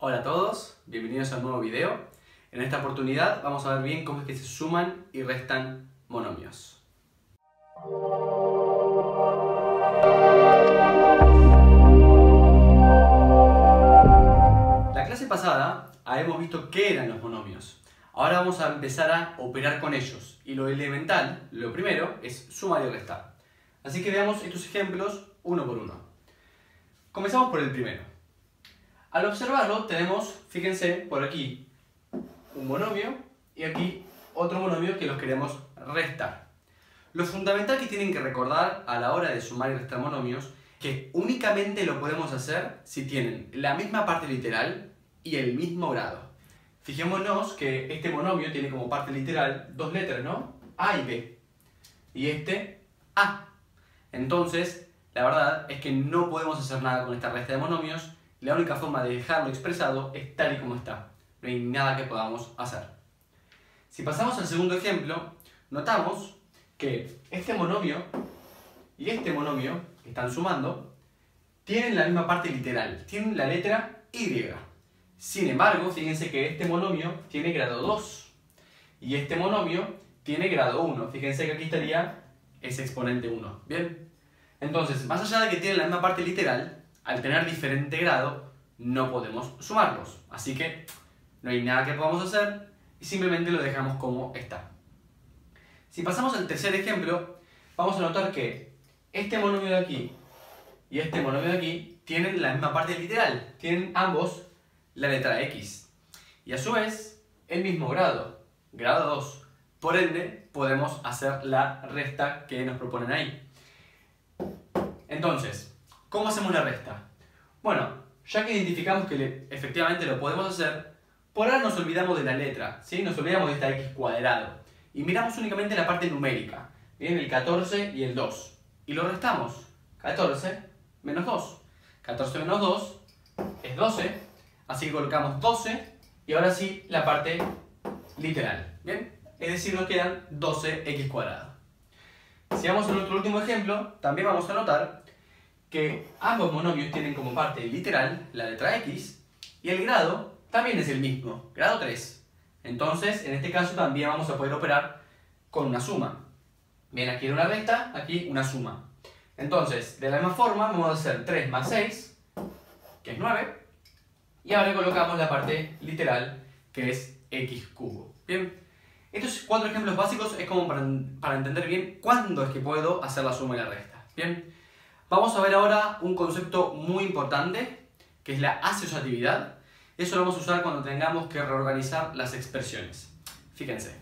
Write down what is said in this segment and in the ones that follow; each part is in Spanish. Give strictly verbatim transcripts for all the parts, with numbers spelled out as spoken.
Hola a todos, bienvenidos a un nuevo video. En esta oportunidad vamos a ver bien cómo es que se suman y restan monomios. La clase pasada habíamos visto qué eran los monomios. Ahora vamos a empezar a operar con ellos. Y lo elemental, lo primero, es sumar y restar. Así que veamos estos ejemplos uno por uno. Comenzamos por el primero. Al observarlo tenemos, fíjense, por aquí un monomio y aquí otro monomio que los queremos restar. Lo fundamental que tienen que recordar a la hora de sumar y restar monomios es que únicamente lo podemos hacer si tienen la misma parte literal y el mismo grado. Fijémonos que este monomio tiene como parte literal dos letras, ¿no? A y B. Y este A. Entonces, la verdad es que no podemos hacer nada con esta resta de monomios. La única forma de dejarlo expresado es tal y como está. No hay nada que podamos hacer. Si pasamos al segundo ejemplo, notamos que este monomio y este monomio que están sumando tienen la misma parte literal, tienen la letra Y. Sin embargo, fíjense que este monomio tiene grado dos y este monomio tiene grado uno. Fíjense que aquí estaría ese exponente uno. ¿Bien? Entonces, más allá de que tienen la misma parte literal, al tener diferente grado, no podemos sumarlos. Así que no hay nada que podamos hacer y simplemente lo dejamos como está. Si pasamos al tercer ejemplo, vamos a notar que este monomio de aquí y este monomio de aquí tienen la misma parte literal. Tienen ambos la letra X. Y a su vez, el mismo grado, grado dos. Por ende, podemos hacer la resta que nos proponen ahí. Entonces, ¿cómo hacemos la resta? Bueno, ya que identificamos que le, efectivamente lo podemos hacer, por ahora nos olvidamos de la letra, ¿sí? Nos olvidamos de esta X cuadrado y miramos únicamente la parte numérica, ¿bien? El catorce y el dos. Y lo restamos. catorce menos dos. catorce menos dos es doce, así que colocamos doce y ahora sí la parte literal, ¿bien? Es decir, nos quedan doce x cuadrado. Si vamos a nuestro último ejemplo, también vamos a notar que ambos monomios tienen como parte literal la letra X y el grado también es el mismo, grado tres. Entonces, en este caso también vamos a poder operar con una suma. Bien, aquí era una resta, aquí una suma. Entonces, de la misma forma vamos a hacer tres más seis, que es nueve, y ahora colocamos la parte literal, que es X cubo. Bien, estos cuatro ejemplos básicos es como para, para entender bien cuándo es que puedo hacer la suma y la resta. Bien. Vamos a ver ahora un concepto muy importante, que es la asociatividad. Eso lo vamos a usar cuando tengamos que reorganizar las expresiones. Fíjense.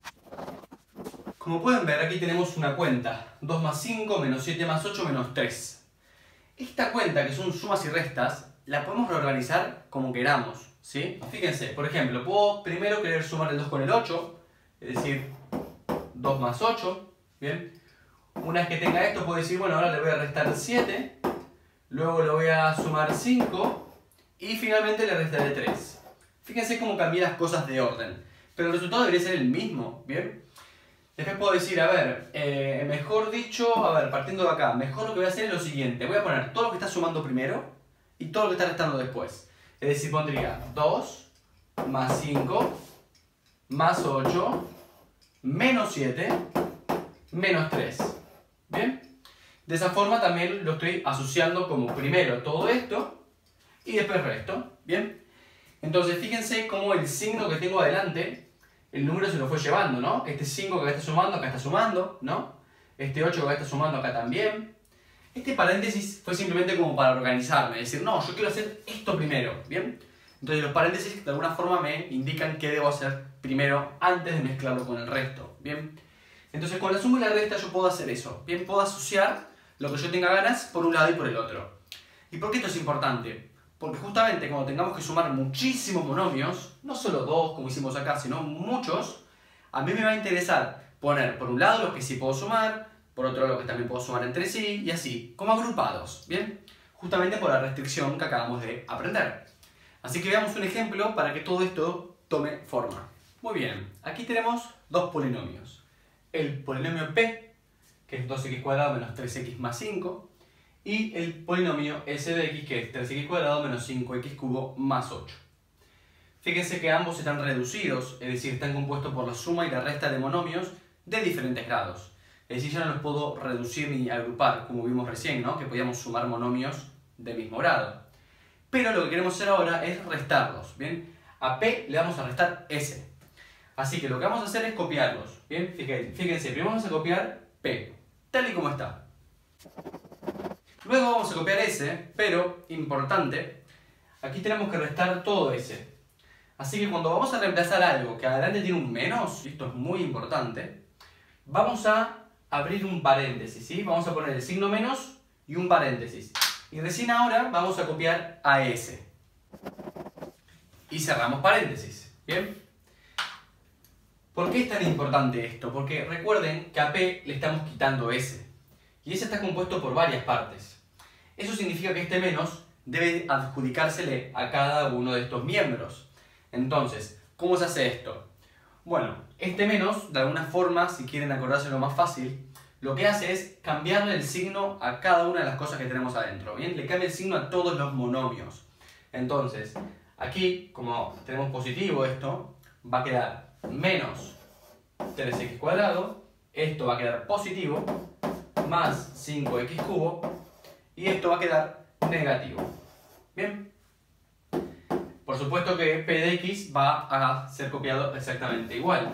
Como pueden ver, aquí tenemos una cuenta. dos más cinco, menos siete más ocho, menos tres. Esta cuenta, que son sumas y restas, la podemos reorganizar como queramos, ¿sí? Fíjense, por ejemplo, puedo primero querer sumar el dos con el ocho, es decir, dos más ocho, ¿bien? Una vez que tenga esto puedo decir, bueno, ahora le voy a restar siete, luego le voy a sumar cinco y finalmente le restaré tres. Fíjense cómo cambié las cosas de orden, pero el resultado debería ser el mismo, ¿bien? Después puedo decir, a ver, eh, mejor dicho, a ver, partiendo de acá, mejor lo que voy a hacer es lo siguiente, voy a poner todo lo que está sumando primero y todo lo que está restando después. Es decir, pondría dos más cinco más ocho menos siete menos tres. ¿Bien? De esa forma también lo estoy asociando como primero todo esto y después el resto. ¿Bien? Entonces fíjense cómo el signo que tengo adelante, el número se lo fue llevando, ¿no? Este cinco que acá está sumando, acá está sumando, ¿no? Este ocho que acá está sumando, acá también. Este paréntesis fue simplemente como para organizarme, decir, no, yo quiero hacer esto primero. ¿Bien? Entonces los paréntesis de alguna forma me indican qué debo hacer primero antes de mezclarlo con el resto. ¿Bien? Entonces con la suma y la resta yo puedo hacer eso. Bien, puedo asociar lo que yo tenga ganas por un lado y por el otro. ¿Y por qué esto es importante? Porque justamente cuando tengamos que sumar muchísimos monomios, no solo dos como hicimos acá, sino muchos, a mí me va a interesar poner por un lado los que sí puedo sumar, por otro lado los que también puedo sumar entre sí, y así, como agrupados. ¿Bien? Justamente por la restricción que acabamos de aprender. Así que veamos un ejemplo para que todo esto tome forma. Muy bien, aquí tenemos dos polinomios. El polinomio P, que es dos x cuadrado menos tres x más cinco, y el polinomio S de x, que es tres x cuadrado menos cinco x cubo más ocho. fíjense que ambos están reducidos, es decir, están compuestos por la suma y la resta de monomios de diferentes grados. Es decir, ya no los puedo reducir ni agrupar, como vimos recién, ¿no? Que podíamos sumar monomios del mismo grado. Pero lo que queremos hacer ahora es restarlos, ¿bien? A P le vamos a restar S. Así que lo que vamos a hacer es copiarlos, ¿bien? Fíjense, primero vamos a copiar P, tal y como está. Luego vamos a copiar S, pero, importante, aquí tenemos que restar todo S. Así que cuando vamos a reemplazar algo que adelante tiene un menos, y esto es muy importante, vamos a abrir un paréntesis, ¿sí? Vamos a poner el signo menos y un paréntesis. Y recién ahora vamos a copiar a S. Y cerramos paréntesis, ¿bien? ¿Por qué es tan importante esto? Porque recuerden que a P le estamos quitando S. Y S está compuesto por varias partes. Eso significa que este menos debe adjudicársele a cada uno de estos miembros. Entonces, ¿cómo se hace esto? Bueno, este menos, de alguna forma, si quieren acordárselo más fácil, lo que hace es cambiarle el signo a cada una de las cosas que tenemos adentro, ¿bien? Le cambia el signo a todos los monomios. Entonces, aquí, como tenemos positivo esto, va a quedar menos tres x cuadrado, esto va a quedar positivo, más cinco x cubo, y esto va a quedar negativo. ¿Bien? Por supuesto que P de X va a ser copiado exactamente igual.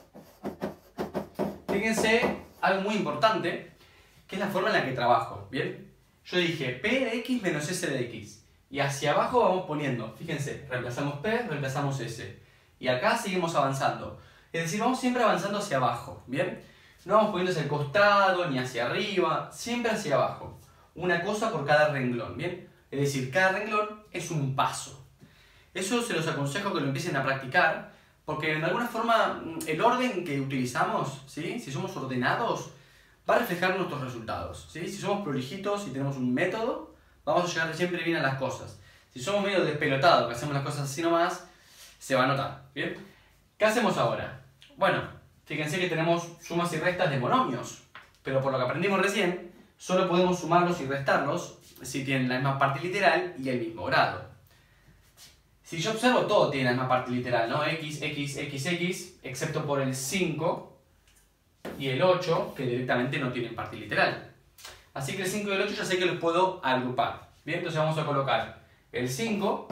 Fíjense algo muy importante, que es la forma en la que trabajo, ¿bien? Yo dije P de X menos S de X. Y hacia abajo vamos poniendo, fíjense, reemplazamos P, reemplazamos S. Y acá seguimos avanzando. Es decir, vamos siempre avanzando hacia abajo, ¿bien? No vamos poniendo hacia el costado, ni hacia arriba, siempre hacia abajo. Una cosa por cada renglón, ¿bien? Es decir, cada renglón es un paso. Eso se los aconsejo que lo empiecen a practicar, porque en alguna forma el orden que utilizamos, ¿sí? Si somos ordenados, va a reflejar nuestros resultados, ¿sí? Si somos prolijitos y tenemos un método, vamos a llegar siempre bien a las cosas. Si somos medio despelotados, que hacemos las cosas así nomás, se va a notar, ¿bien? ¿Qué hacemos ahora? Bueno, fíjense que tenemos sumas y restas de monomios, pero por lo que aprendimos recién, solo podemos sumarlos y restarlos si tienen la misma parte literal y el mismo grado. Si yo observo, todo tiene la misma parte literal, ¿no? X, X, X, X, excepto por el cinco y el ocho, que directamente no tienen parte literal. Así que el cinco y el ocho ya sé que los puedo agrupar. Bien, entonces vamos a colocar el cinco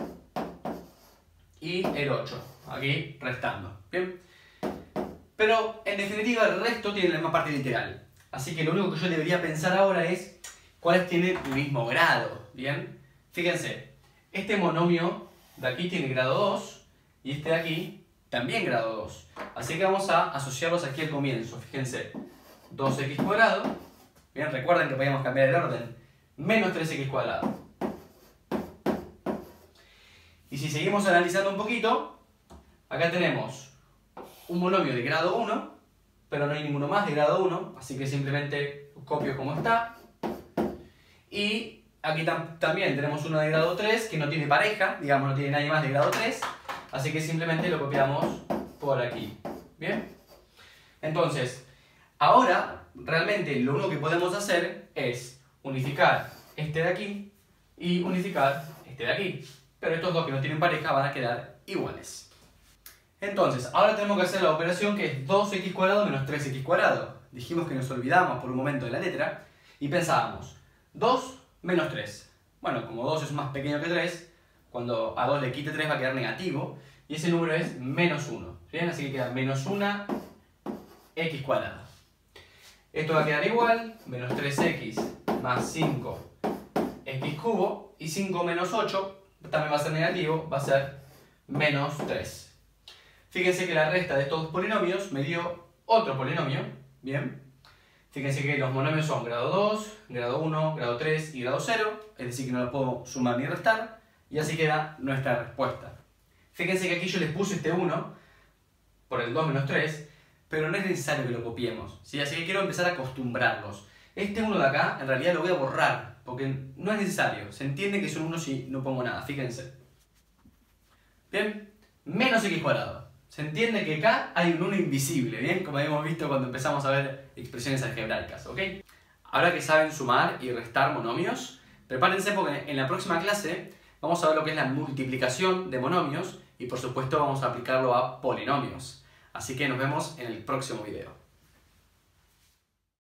y el ocho, aquí restando. Bien. Pero, en definitiva, el resto tiene la misma parte literal. Así que lo único que yo debería pensar ahora es cuáles tienen el mismo grado. Bien. Fíjense, este monomio de aquí tiene grado dos y este de aquí también grado dos. Así que vamos a asociarlos aquí al comienzo. Fíjense, dos x cuadrado. Bien, recuerden que podíamos cambiar el orden. Menos tres x cuadrado. Y si seguimos analizando un poquito, acá tenemos un monomio de grado uno, pero no hay ninguno más de grado uno, así que simplemente copio como está. Y aquí tam también tenemos uno de grado tres, que no tiene pareja, digamos, no tiene nadie más de grado tres, así que simplemente lo copiamos por aquí. ¿Bien? Entonces, ahora, realmente lo único que podemos hacer es unificar este de aquí y unificar este de aquí. Pero estos dos que no tienen pareja van a quedar iguales. Entonces, ahora tenemos que hacer la operación que es dos x cuadrado menos tres x cuadrado. Dijimos que nos olvidamos por un momento de la letra y pensábamos, dos menos tres. Bueno, como dos es más pequeño que tres, cuando a dos le quite tres va a quedar negativo y ese número es menos uno. ¿Bien? Así que queda menos uno x cuadrado. Esto va a quedar igual, menos tres x más cinco x cubo, y cinco menos ocho también va a ser negativo, va a ser menos tres. Fíjense que la resta de estos dos polinomios me dio otro polinomio, ¿bien? Fíjense que los monomios son grado dos, grado uno, grado tres y grado cero, es decir que no los puedo sumar ni restar, y así queda nuestra respuesta. Fíjense que aquí yo les puse este uno por el dos menos tres, pero no es necesario que lo copiemos, ¿sí? Así que quiero empezar a acostumbrarlos. Este uno de acá, en realidad lo voy a borrar, porque no es necesario. Se entiende que son uno si no pongo nada, fíjense. Bien, menos x cuadrado. Se entiende que acá hay un uno invisible, ¿bien? Como habíamos visto cuando empezamos a ver expresiones algebraicas, ¿ok? Ahora que saben sumar y restar monomios, prepárense porque en la próxima clase vamos a ver lo que es la multiplicación de monomios y por supuesto vamos a aplicarlo a polinomios. Así que nos vemos en el próximo video.